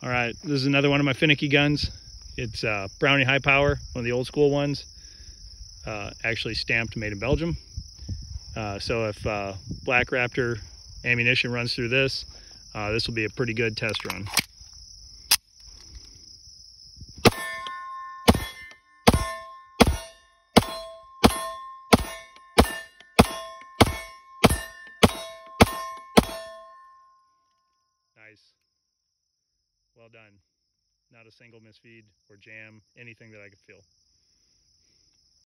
All right, this is another one of my finicky guns. It's Brownie High Power, one of the old school ones, actually stamped, made in Belgium. So if Black Raptor ammunition runs through this, this will be a pretty good test run. Nice. Well done. Not a single misfeed or jam, anything that I could feel.